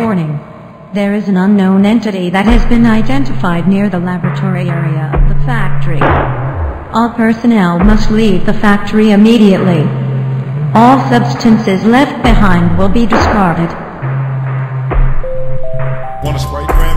Warning. There is an unknown entity that has been identified near the laboratory area of the factory. All personnel must leave the factory immediately. All substances left behind will be discarded. Want a Sprite Cranberry?